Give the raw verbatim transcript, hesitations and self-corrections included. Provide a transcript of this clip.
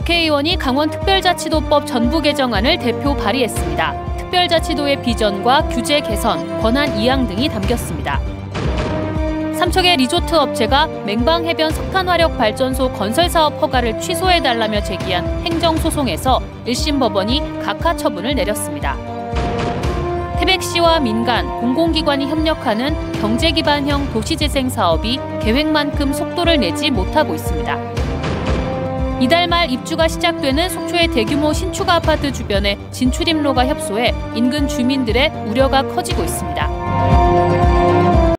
국회의원이 강원특별자치도법 전부 개정안을 대표 발의했습니다. 특별자치도의 비전과 규제 개선, 권한 이양 등이 담겼습니다. 삼척의 리조트 업체가 맹방해변 석탄화력발전소 건설사업 허가를 취소해달라며 제기한 행정소송에서 일 심 법원이 각하 처분을 내렸습니다. 태백시와 민간, 공공기관이 협력하는 경제기반형 도시재생 사업이 계획만큼 속도를 내지 못하고 있습니다. 이달 말 입주가 시작되는 속초의 대규모 신축 아파트 주변에 진출입로가 협소해 인근 주민들의 우려가 커지고 있습니다.